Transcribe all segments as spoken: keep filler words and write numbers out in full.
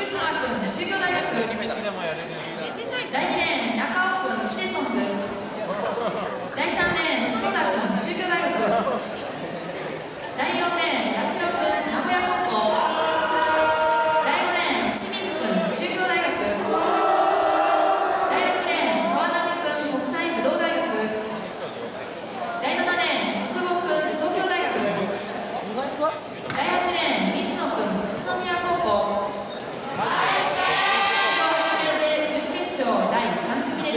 福島君、中京大学。だいにレーン、中尾君、ヒデソンズ。だいさんレーン、角田君、中京大学。だいよんレーン、八代君、名古屋高校。だいごレーン、清水君、中京大学。だいろくレーン、川波君、国際武道大学。だいななレーン、国保君、東京大学。だいはちレーン、水野君、宇都宮高校。以上はち名で準決勝だいさん組です。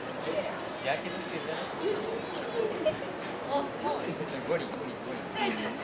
ゴリゴリゴリ。